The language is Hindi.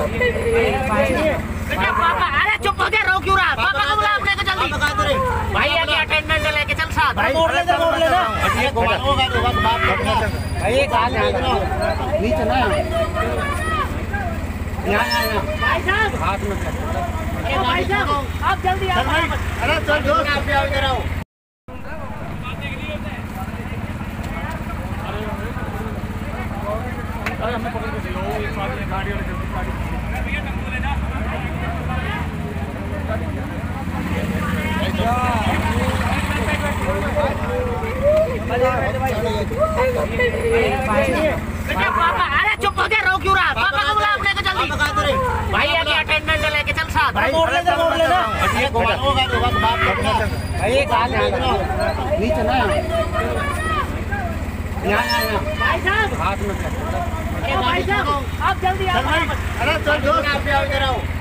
बेटा पापा, अरे चुप हो जा, रो क्यों रहा? पापा को बुला अपने को जल्दी। भाई आगे अटेंडेंट लेके चल साथ। मोड़ लेना ये घुमा होगा तो बस बात करना भाई। एक हाथ नीचे ना, यहाँ भाई साहब, हाथ में भाई साहब आप जल्दी आओ। अरे चल जो आप आओ इधर आओ। अरे हमें पकड़ के चलो, एक साथ में गाड़ी वाले जल्दी गाड़ी। भैया टक्कर लेना। बेटा पापा, अरे चुप हो जा, रो क्यों रहा? पापा को बुला अपने को जल्दी। भाई आगे अटेंडेंट लेके चल साथ। मोड़ लेना ये घुमा होगा तो बस बात करना भाई। एक हाथ नीचे ना, यहाँ भाई साहब, हाथ में भाई साहब आप जल्दी आओ। अरे चल जो आप आओ इधर आओ।